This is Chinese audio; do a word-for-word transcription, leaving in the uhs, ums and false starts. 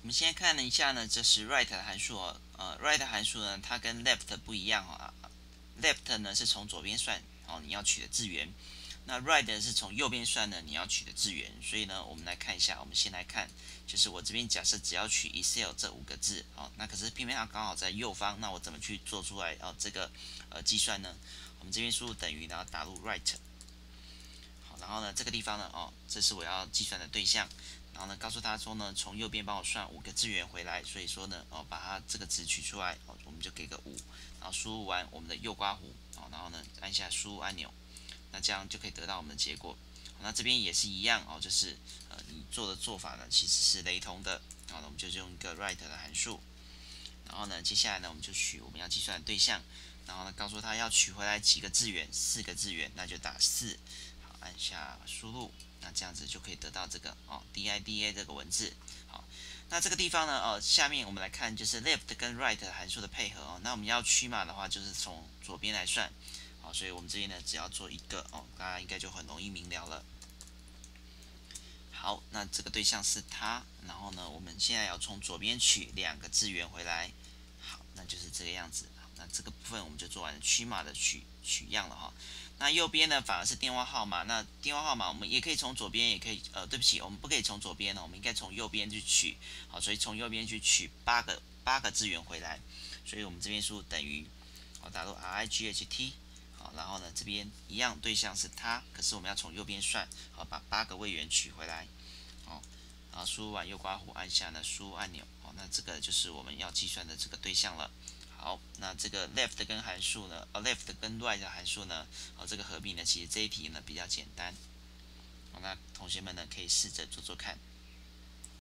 我们先看了一下呢，这是 right 的函数哦。呃，right 函数呢，它跟 left 不一样哦。left 呢是从左边算哦，你要取的字元。那 right 是从右边算呢，你要取的字元。所以呢，我们来看一下，我们先来看，就是我这边假设只要取 Excel 这五个字哦，那可是偏偏它刚好在右方，那我怎么去做出来哦这个呃计算呢？我们这边输入等于，然后打入 right。好，然后呢这个地方呢哦，这是我要计算的对象。然后呢，告诉他说呢，从右边帮我算五个字元回来，所以说呢，哦，把它这个值取出来，哦，我们就给个五，然后输入完我们的右刮弧，哦，然后呢，按下输入按钮，那这样就可以得到我们的结果。那这边也是一样哦，就是呃，你做的做法呢其实是雷同的，好，那我们就用一个 right 的函数，然后呢，接下来呢，我们就取我们要计算的对象，然后呢，告诉他要取回来几个字元，四个字元，那就打四，好，按下输入。那这样子就可以得到这个哦 dida 这个文字。好，那这个地方呢，呃，下面我们来看就是 left 跟 right 函数的配合哦。那我们要区码的话，就是从左边来算。好，所以我们这边呢，只要做一个哦，大家应该就很容易明了了。好，那这个对象是它，然后呢，我们现在要从左边取两个字元回来。好，那就是这个样子。那这个部分我们就做完区码的取取样了哈。那右边呢反而是电话号码，那电话号码我们也可以从左边，也可以呃，对不起，我们不可以从左边呢，我们应该从右边去取。好，所以从右边去取八个八个字元回来，所以我们这边输入等于，好，打入 right，好，然后呢这边一样对象是它，可是我们要从右边算，好，把八个位元取回来，好，然后输入完右刮弧按下呢输入按钮，好，那这个就是我们要计算的这个对象了。好，那这个 left 跟函数呢，呃 left 跟 right 的函数呢，哦这个合并呢，其实这一题呢比较简单，好，那同学们呢可以试着做做看。